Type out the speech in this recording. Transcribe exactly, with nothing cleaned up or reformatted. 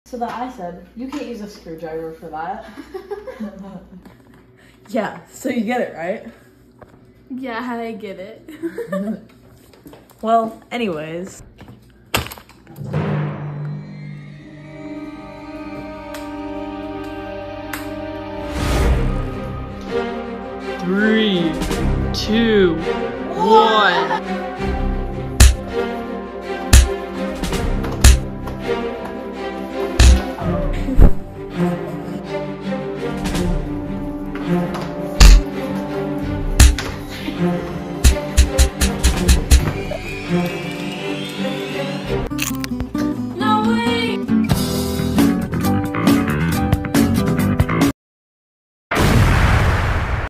So that I said, you can't use a screwdriver for that. Yeah, so you get it, right? Yeah, I get it. Well, anyways. Three, two, one. Yeah.